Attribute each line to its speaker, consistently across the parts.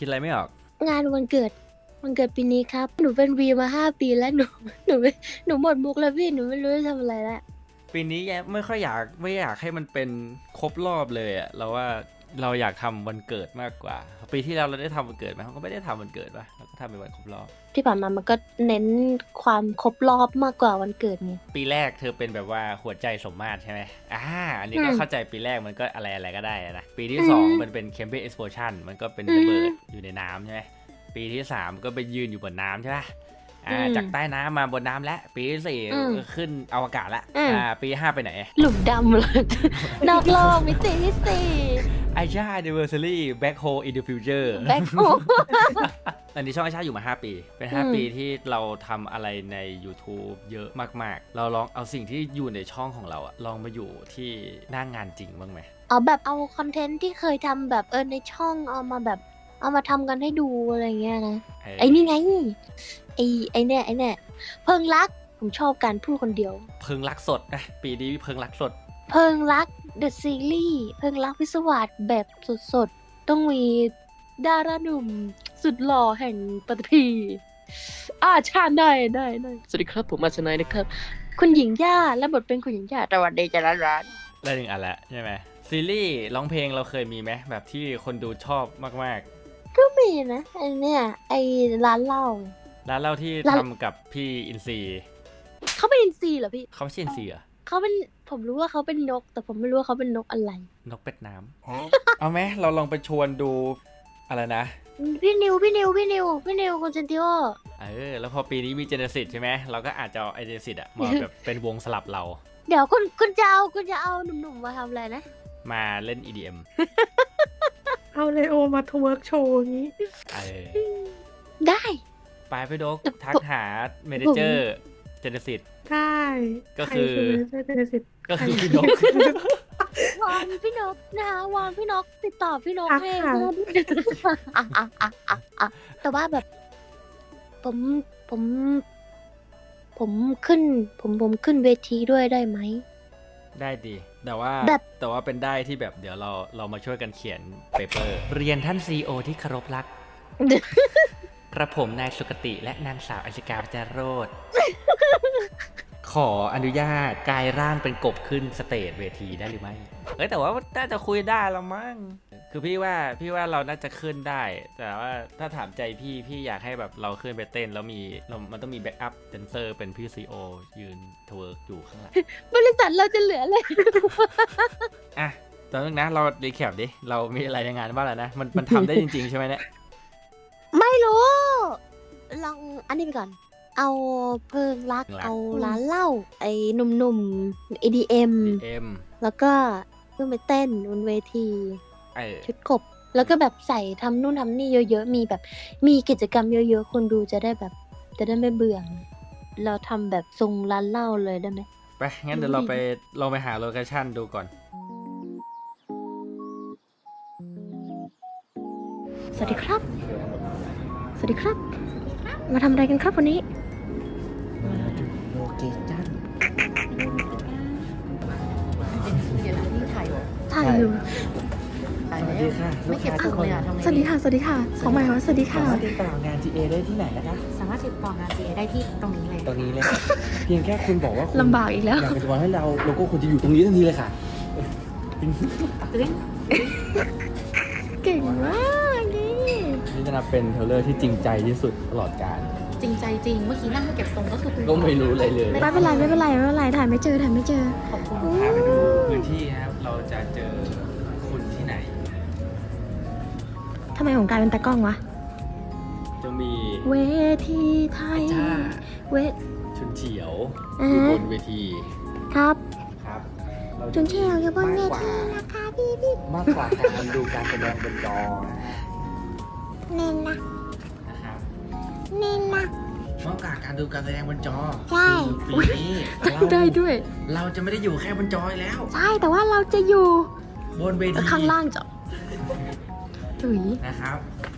Speaker 1: คิดอะไรไม่ออก
Speaker 2: งานวันเกิดปีนี้ครับหนูเป็นวีมา5 ปีแล้วหนูหมดมุกแล้วพี่หนูไม่รู้จะทำอะไรแล้ว
Speaker 1: ปีนี้ไม่ค่อยอยากให้มันเป็นครบรอบเลยอะเราว่าเราอยากทำวันเกิดมากกว่าปีที่แล้วเราได้ทำวันเกิดไหมเขาก็ไม่ได้ทำวันเกิดป่ะเราก็ทำเป็นวันครบรอบ
Speaker 2: ที่ผ่านมามันก็เน้นความครบรอบมากกว่าวันเกิดไง
Speaker 1: ปีแรกเธอเป็นแบบว่าหัวใจสมมาตรใช่ไหมอันนี้ก็เข้าใจปีแรกมันก็อะไรก็ได้นะปีที่2มันเป็นCamping Explosion มันก็เป็นระเบิดอยู่ในน้ำใช่ไหมปีที่3ก็ไปยืนอยู่บนน้ำใช่ไหมจากใต้น้ำมาบนน้ำแล้วปีที่4ขึ้นอวกาศแล้วปี5ไปไหน
Speaker 2: หลุมดำเลยนอกโลกมิติที่4
Speaker 1: ไอชา Anniversary Back Hole in the Future
Speaker 2: Back Hole
Speaker 1: อันนี้ช่องไอชาอยู่มา5 ปีเป็น5 ปีที่เราทำอะไรใน YouTube เยอะมากๆเราลองเอาสิ่งที่อยู่ในช่องของเราลองมาอยู่ที่หน้างานจริงบ้างไหม
Speaker 2: แบบเอาคอนเทนต์ที่เคยทำแบบในช่องเอามาทำกันให้ดูอะไรเงี้ยนะไอ้นี่ไงไอ้เนี่ยเพิงรักผมชอบการพูดคนเดียว
Speaker 1: เพิงรักสดนะปีนี้เพิงรักสด
Speaker 2: เพิงรัก The Series เพิงรักพิศวาสแบบสดๆต้องมีดาราหนุ่มสุดหล่อแห่งปฐพีชาได้สวัสดีครับผมอาชนายนะครับคุณหญิงย่าและบทเป็นคุณหญิงย่าสวัสดีจ้าร้าน
Speaker 1: ได้1 อันละใช่ไหมซีรีส์ร้องเพลงเราเคยมีไหมแบบที่คนดูชอบมาก
Speaker 2: ๆก็มีนะไอ้เนี่ยไอ้ร้านเหล้า
Speaker 1: ที่ทำกับพี่อินซี
Speaker 2: เขาเป็นอินซีเหรอพี่
Speaker 1: เขาไม่ใช่อินซีเหรอ
Speaker 2: เขาเป็นผมรู้ว่าเขาเป็นนกแต่ผมไม่รู้ว่าเขาเป็นนกอะไร
Speaker 1: นกเป็ดน้ำ เอาไหมเราลองไปชวนดูอะไรนะ
Speaker 2: พี่นิวคุณเซนติโอ
Speaker 1: แล้วพอปีนี้มีเจเนซิสใช่ไหมเราก็อาจจะเอาไอเจเนซิสมาแบบเป็นวงสลับเรา
Speaker 2: เดี๋ยวคุณจะเอาหนุ่มๆมาทำอะไรนะ
Speaker 1: มาเล่น EDM
Speaker 3: เอาเลโอมาทเวิร์กโชว์อย่างนี้
Speaker 2: ได้
Speaker 1: ไปพี่ดกทักหาเมเนเจอร์เจเนซิส
Speaker 3: ได้
Speaker 1: ก็คือพี่นก
Speaker 2: วอนพี่นกนะคะวอนพี่นกติดต่อพี่นกให้แต่ว่าแบบผมขึ้นเวทีด้วยได้ไหม
Speaker 1: ได้ดีแต่ว่าเป็นได้ที่แบบเดี๋ยวเรามาช่วยกันเขียนเปเปอร์เรียนท่านCEOที่เคารพรักกระผมนายสุกติและนางสาวอัชกาจารโรธขออนุญาตกายร่างเป็นกบขึ้นสเตจเวทีได้หรือไม่แต่ว่าน่าจะคุยได้ละมั้งคือพี่ว่าเราน่าจะขึ้นได้แต่ว่าถ้าถามใจพี่อยากให้แบบเราขึ้นไปเต้นแล้วมันต้องมีแบ็กอัพแดนเซอร์เป็นพี่ซีโอยืนทเวิร์กอยู่ข้างหลัง
Speaker 2: บริษัทเราจะเหลือเลย
Speaker 1: ตอนนึงนะเรารีแคปดิเรามีอะไรในงานบ้างแล้วนะมันทำได้จริงๆใช่ไหมเนี่ย
Speaker 2: ไม่รู้ลองอันนี้ไปก่อนเอาเพิงรักเอาร้านเหล้าไอ้หนุ่มๆ EDM แล้วก็ขึ้นไปเต้นบนเวทีชุดกบแล้วก็แบบใส่ทำนู่นทำนี่เยอะๆมีกิจกรรมเยอะๆคนดูจะได้ไม่เบื่อเราทำแบบทรงร้านเหล้าเลยได้ไหม
Speaker 1: ไปงั้นเดี๋ยวเราไปหาโลเคชั่นดูก่อน
Speaker 2: สวัสดีครับมาทำอะไรกันครับวันนี้
Speaker 4: มาดูโลเคชั่น
Speaker 2: เดี๋ยวนี่ถ่ายอยู่
Speaker 4: สวัสดีค่ะ
Speaker 2: ไม่เก็บอังเลยทำไงสวัสดีค่ะของใหม่ว่าสวัสดีค่ะ
Speaker 4: สามารถติดต่องาน GA ได้ที่ไหนนะคะ
Speaker 2: สามารถติดต่องาน GA ได้ที่ตรงนี้เลย
Speaker 4: เพียงแค่คุณบอกว่า
Speaker 2: ลำบากอีกแล้ว
Speaker 4: อยากเป็นตัวให้เราโลโก้คุณจะอยู่ตรงนี้ทันทีเลยค่ะ
Speaker 2: เก่งมาก
Speaker 1: นี่จะนับเป็นเทเลอร์ที่จริงใจที่สุดตลอดกาล
Speaker 2: จริงใจจริงเมื่อกี้นั่งเก็บทรงก็คือ
Speaker 1: ก็ไม่รู้อะไรเลย
Speaker 2: ไม่เป็นไรถ่ายไม่เจอขอบคุณ
Speaker 1: พาไปดูพื้นที่นะครับเราจะเจอคุณที่ไหน
Speaker 2: ทำไมผมกลายเป็นตากล้องวะ
Speaker 1: จะมี
Speaker 2: เวทีไทย
Speaker 1: ชุนเฉียวอยู่บนเวที
Speaker 2: ครับชุนเฉียวอยู่บนเวทีนะคะพี่
Speaker 4: มากกว่าการดูการแสดงบนจอ
Speaker 2: เน้นนะ
Speaker 4: มากกว่าการดูการแสดงบนจอ
Speaker 2: ใช่
Speaker 4: ปีนี้
Speaker 2: ได้ด้วย
Speaker 4: เราจะไม่ได้อยู่แค่บนจอแล้ว
Speaker 2: ใช่แต่ว่าเราจะอยู่
Speaker 4: บนเวที
Speaker 2: ข้างล่างจ้ะถุย
Speaker 4: นะครับ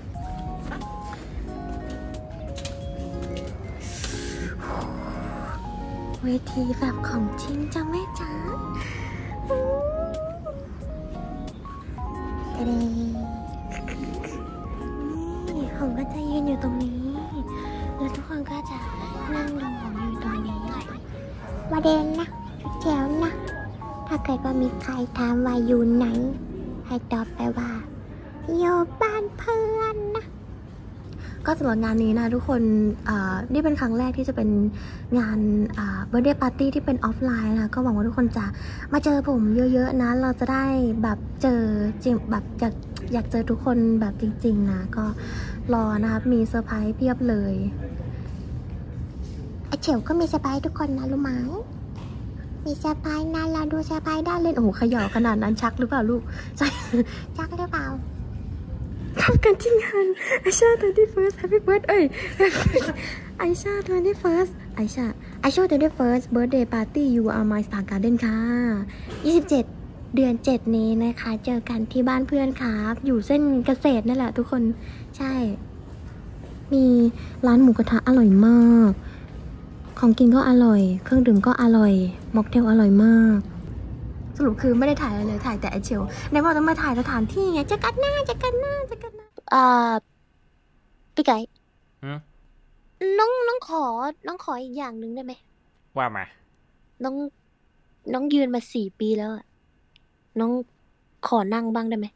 Speaker 2: เวทีแบบของจริงจังแม่จ๋าจะยืนอยู่ตรงนี้ แล้วทุกคนก็จะนั่งดูผมอยู่ตรงนี้ประเด็นนะแจ๋วนะถ้าเกิดว่ามีใครถามว่าอยู่ไหนให้ตอบไปว่าอยู่บ้านเพื่อนนะก็สำหรับงานนี้นะทุกคนนี่เป็นครั้งแรกที่จะเป็นงานเบอร์เดย์ปาร์ตี้ที่เป็นออฟไลน์นะก็หวังว่าทุกคนจะมาเจอผมเยอะๆนะเราจะได้แบบเจอจริงแบบอยากเจอทุกคนแบบจริงๆนะก็รอนะครับมีเซอร์ไพรส์เพียบเลยไอเฉียวก็มีเซอร์ไพรส์ทุกคนนะรู้ไหมมีเซอร์ไพรส์นะเราดูเซอร์ไพรส์ได้เลยโอ้โหเขย่าขนาดนั้นชักหรือเปล่าลูกใช่ชักหรือเปล่าทำกันที่งานไอชา 21st Happy Birthday ไอชา 21st ไอชา 21st Birthday Party You Are My Star Garden ค่ะ27 เดือน 7 นี้นะคะเจอกันที่บ้านเพื่อนครับอยู่เส้นเกษตรนั่นแหละทุกคนใช่มีร้านหมูกระทะอร่อยมากของกินก็อร่อยเครื่องดื่มก็อร่อยม็อกเทลอร่อยมากสรุปคือไม่ได้ถ่ายอะไรเลยถ่ายแต่ไอเชลในบอกจะมาถ่ายสถานที่ไงจะกันหน้าพี่ไก่น้องขออีกอย่างหนึ่งได้ไหม
Speaker 1: ว่ามา
Speaker 2: น้องยืนมา4 ปีแล้วอะน้องขอนั่งบ้างได้ไหม